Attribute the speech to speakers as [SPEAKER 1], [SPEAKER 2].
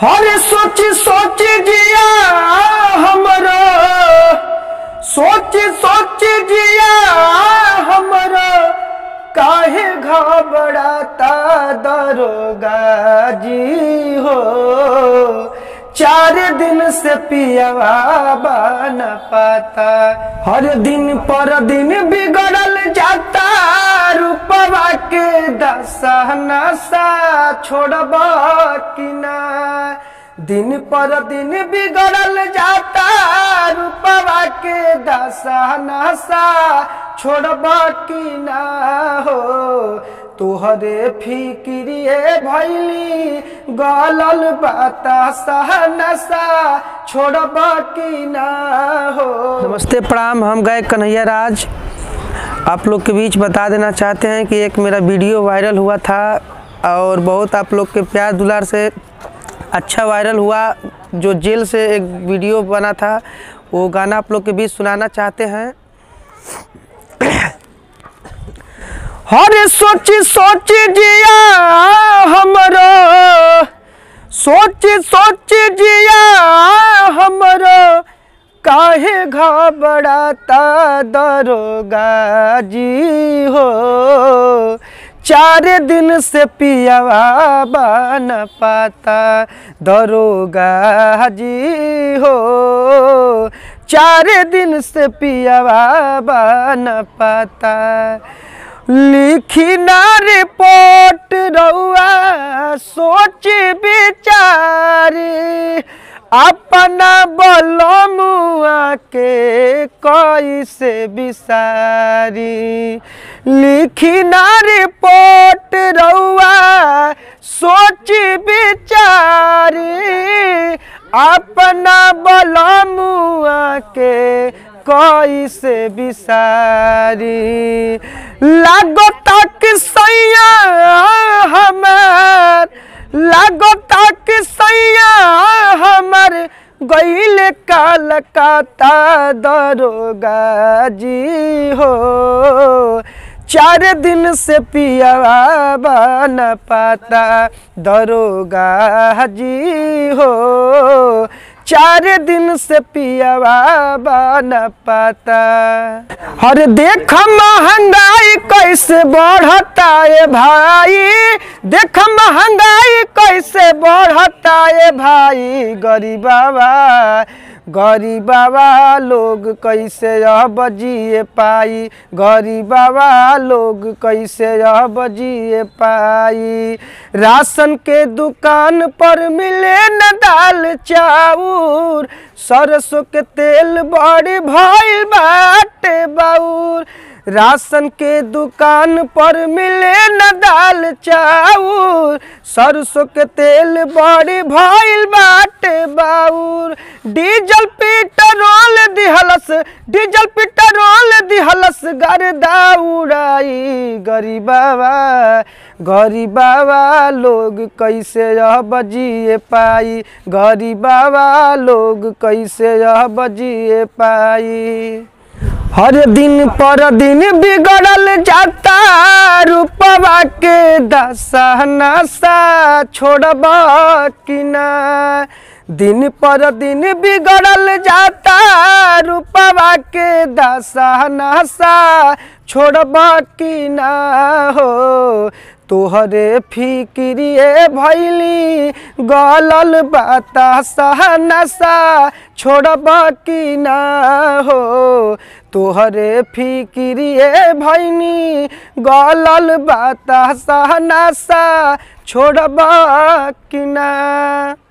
[SPEAKER 1] हर सोच सोच जिया हमरो, सोच सोच जिया हमरो, काहे घबराता दरोगा जी हो। 4 दिन से पियावा बन पाता, हर दिन पर दिन बिगड़ल जाता, रूपवा के दशा नशा छोड़बा कि ना। दिन पर दिन बिगड़ल जाता, रूपवा के दशा नशा छोड़बा कि ना हो। तोहरे फिक्रिए भैली गलल बतासा नशा छोड़बा कि ना हो।
[SPEAKER 2] नमस्ते प्रणाम, हम गए कन्हैया राज। आप लोग के बीच बता देना चाहते हैं कि एक मेरा वीडियो वायरल हुआ था और बहुत आप लोग के प्यार दुलार से अच्छा वायरल हुआ। जो जेल से एक वीडियो बना था वो गाना आप लोग के बीच सुनाना चाहते हैं।
[SPEAKER 1] हर सोच सोच जिया हमरो, सोच सोच जिया हमरो, काहे घबराता दरोगा जी हो। 4 दिन से पियावा बन पाता दरोगा जी हो। 4 दिन से पियावा बन पाता। लिखी ना रिपोर्ट रउआ सोच विचारी, अपना बलमुआ के कैसे बिसारी। लिखी ना रिपोर्ट रउआ सोच विचारी, अपना बलमुआ के कैसे बिसारी। लागो तक सैया हमार, लागो तक सैया हमार, गईल कलकत्ता दरोगा जी हो। 4 दिन से पियावा बन पाता दरोगा जी हो। 4 दिन से पियावा बन पाता। हर देख महंगाई कैसे बढ़ता है भाई, देख महंगाई कैसे बढ़ता है भाई। गरीबावा लोग कैसे अब जिए पाई, गरीबावा लोग कैसे अब जिए पाई। राशन के दुकान पर मिले न दाल चाउर, सरसों के तेल बड़ी भइल बाटे बाउर। राशन के दुकान पर मिले न दाल चाउर, सरसों के तेल बड़ी भइल बाटे बाउर। डीजल पेट्रोल दिहलस, डीजल पेट्रोल दिहलस, गर्दा उड़ाई। गरीबावा लोग कैसे अब जिए पाई, गरीबावा लोग कैसे अब जिए पाई। हर दिन पर दिन बिगड़ल जाता, रूपवा के दशा नशा छोड़बा कि ना। दिन पर दिन बिगड़ल जाता, रूपवा के दशा नशा छोड़बा कि ना हो। तोहरे फिक्रिए भैली गलल बतासा नशा छोड़बा कि ना हो। तोहरे फिक्रिए भैनी गलल बतासा नशा छोड़बा कि ना।